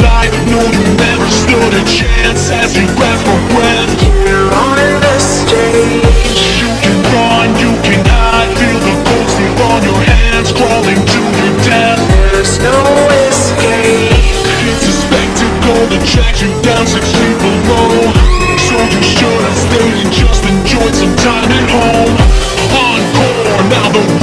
life. No, you never stood a chance as you grasp for breath. You're on the stage. You can run, you can hide, feel the cold sleep on your hands, crawling to your death. There's no escape. It's a spectacle that tracks you down 6 feet below. So you should have stayed and just enjoyed some time at home. Encore, now the